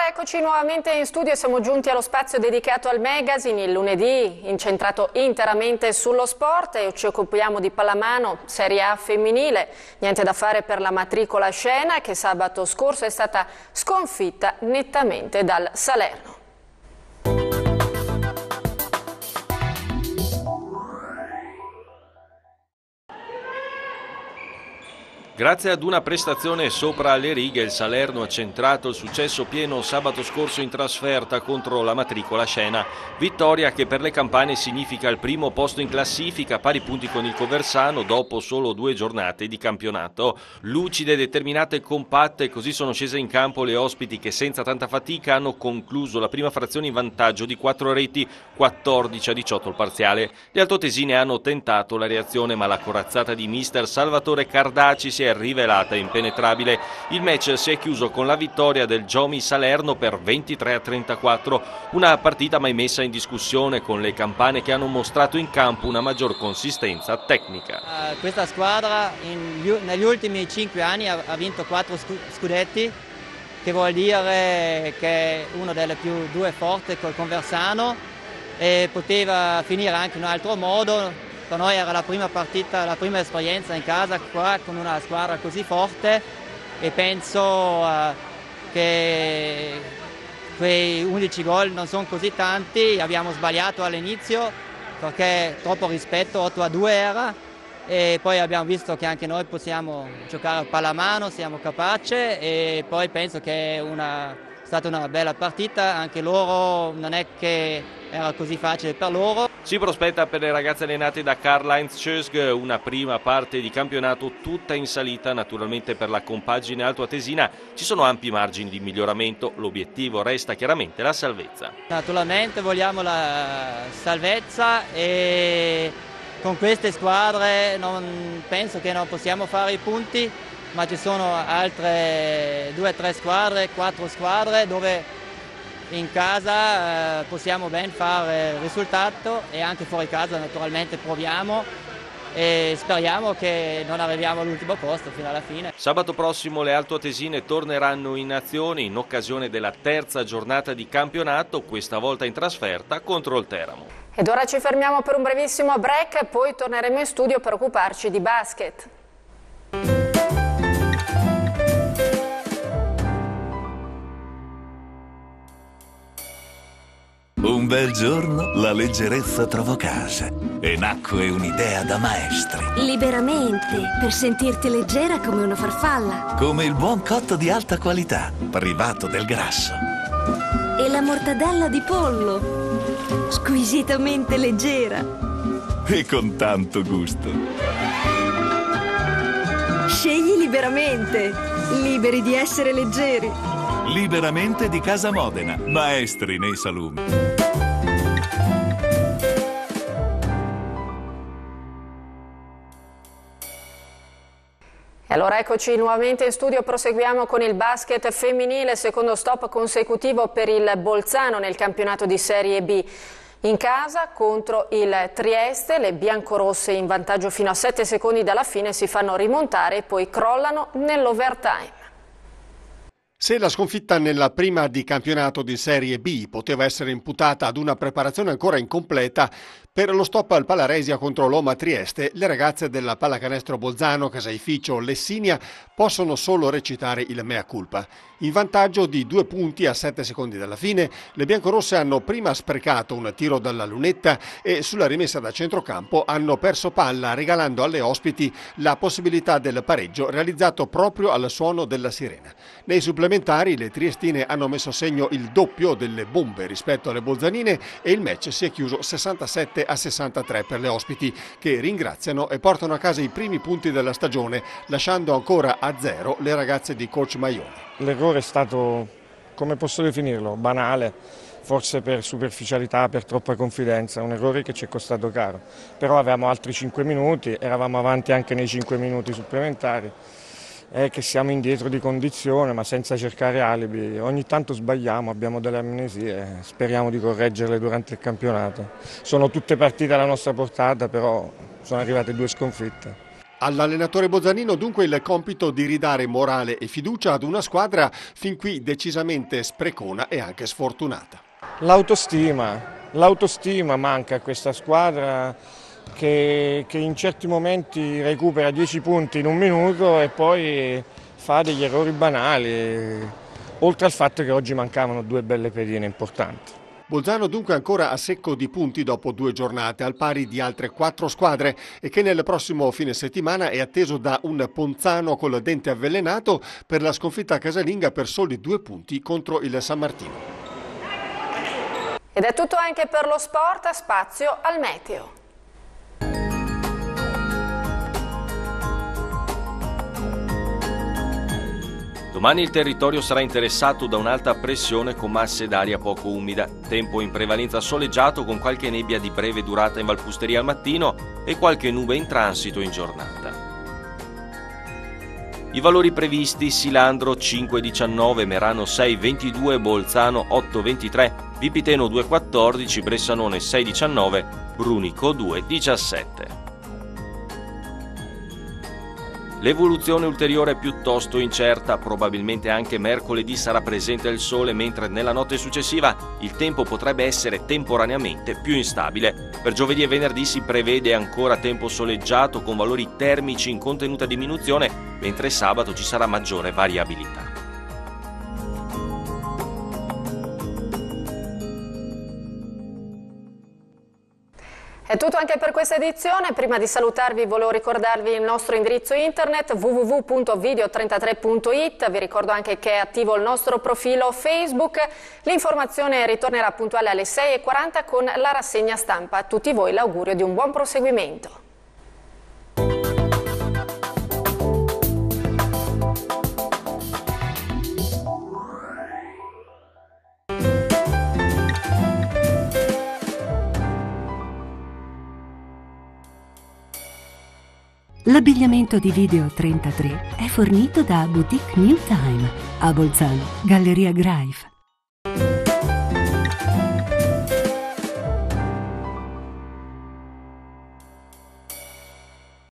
eccoci nuovamente in studio, siamo giunti allo spazio dedicato al magazine, il lunedì incentrato interamente sullo sport e ci occupiamo di pallamano Serie A femminile. Niente da fare per la matricola Scena che sabato scorso è stata sconfitta nettamente dal Salerno. Grazie ad una prestazione sopra le righe, il Salerno ha centrato il successo pieno sabato scorso in trasferta contro la matricola Scena. Vittoria che per le campane significa il primo posto in classifica, pari punti con il Coversano dopo solo 2 giornate di campionato. Lucide, determinate e compatte, così sono scese in campo le ospiti che senza tanta fatica hanno concluso la prima frazione in vantaggio di 4 reti, 14-18 il parziale. Le altoatesine hanno tentato la reazione ma la corazzata di mister Salvatore Cardaci si è rivelata impenetrabile. Il match si è chiuso con la vittoria del Giomi Salerno per 23-34, una partita mai messa in discussione con le campane che hanno mostrato in campo una maggior consistenza tecnica. Questa squadra negli ultimi 5 anni ha vinto 4 scudetti, che vuol dire che è una delle più due forti col Conversano e poteva finire anche in un altro modo. Per noi era la prima partita, la prima esperienza in casa qua con una squadra così forte e penso che quei 11 gol non sono così tanti. Abbiamo sbagliato all'inizio perché troppo rispetto, 8-2 era, e poi abbiamo visto che anche noi possiamo giocare a pallamano, siamo capaci, e poi penso che è stata una bella partita. Anche loro non è che era così facile per loro. Si prospetta per le ragazze allenate da Karl-Heinz Schösg una prima parte di campionato tutta in salita. Naturalmente per la compagine altoatesina ci sono ampi margini di miglioramento, l'obiettivo resta chiaramente la salvezza. Naturalmente vogliamo la salvezza e con queste squadre penso che non possiamo fare i punti, ma ci sono altre 2-3 squadre, 4 squadre dove in casa possiamo ben fare il risultato, e anche fuori casa naturalmente proviamo e speriamo che non arriviamo all'ultimo posto fino alla fine. Sabato prossimo le altoatesine torneranno in azione in occasione della terza giornata di campionato, questa volta in trasferta contro il Teramo. Ed ora ci fermiamo per un brevissimo break e poi torneremo in studio per occuparci di basket. Un bel giorno la leggerezza trovò casa e nacque un'idea da maestri. Liberamente, per sentirti leggera come una farfalla. Come il buon cotto di alta qualità, privato del grasso. E la mortadella di pollo, squisitamente leggera. E con tanto gusto. Scegli liberamente, liberi di essere leggeri. Liberamente di Casa Modena, maestri nei salumi. E allora eccoci nuovamente in studio, proseguiamo con il basket femminile, secondo stop consecutivo per il Bolzano nel campionato di Serie B. In casa contro il Trieste, le biancorosse in vantaggio fino a 7 secondi dalla fine si fanno rimontare e poi crollano nell'overtime. Se la sconfitta nella prima di campionato di Serie B poteva essere imputata ad una preparazione ancora incompleta, per lo stop al Palaresia contro l'Oma Trieste, le ragazze della Pallacanestro Bolzano, Caseificio, Lessinia possono solo recitare il mea culpa. In vantaggio di 2 punti a 7 secondi dalla fine, le biancorosse hanno prima sprecato un tiro dalla lunetta e sulla rimessa da centrocampo hanno perso palla, regalando alle ospiti la possibilità del pareggio realizzato proprio al suono della sirena. Nei supplementari le triestine hanno messo a segno il doppio delle bombe rispetto alle bolzanine e il match si è chiuso 67-63 per le ospiti, che ringraziano e portano a casa i primi punti della stagione, lasciando ancora a 0 le ragazze di coach Maioni. L'errore è stato, come posso definirlo, banale, forse per superficialità, per troppa confidenza, un errore che ci è costato caro. Però avevamo altri 5 minuti, eravamo avanti anche nei 5 minuti supplementari. È che siamo indietro di condizione, ma senza cercare alibi. Ogni tanto sbagliamo, abbiamo delle amnesie, speriamo di correggerle durante il campionato. Sono tutte partite alla nostra portata, però sono arrivate 2 sconfitte. All'allenatore bolzanino dunque il compito di ridare morale e fiducia ad una squadra fin qui decisamente sprecona e anche sfortunata. L'autostima manca a questa squadra che in certi momenti recupera 10 punti in un minuto e poi fa degli errori banali, oltre al fatto che oggi mancavano 2 belle pedine importanti. Bolzano dunque ancora a secco di punti dopo 2 giornate, al pari di altre 4 squadre, e che nel prossimo fine settimana è atteso da un Ponzano col dente avvelenato per la sconfitta casalinga per soli 2 punti contro il San Martino. Ed è tutto anche per lo sport, spazio al meteo. Domani il territorio sarà interessato da un'alta pressione con masse d'aria poco umida, tempo in prevalenza soleggiato con qualche nebbia di breve durata in Valpusteria al mattino e qualche nube in transito in giornata. I valori previsti: Silandro 5,19, Merano 6,22, Bolzano 8,23, Vipiteno 2,14, Bressanone 6,19, Brunico 2,17. L'evoluzione ulteriore è piuttosto incerta, probabilmente anche mercoledì sarà presente il sole, mentre nella notte successiva il tempo potrebbe essere temporaneamente più instabile. Per giovedì e venerdì si prevede ancora tempo soleggiato con valori termici in contenuta diminuzione, mentre sabato ci sarà maggiore variabilità. È tutto anche per questa edizione. Prima di salutarvi volevo ricordarvi il nostro indirizzo internet www.video33.it. Vi ricordo anche che è attivo il nostro profilo Facebook. L'informazione ritornerà puntuale alle 6:40 con la rassegna stampa. A tutti voi l'augurio di un buon proseguimento. L'abbigliamento di Video 33 è fornito da Boutique New Time a Bolzano, Galleria Greif.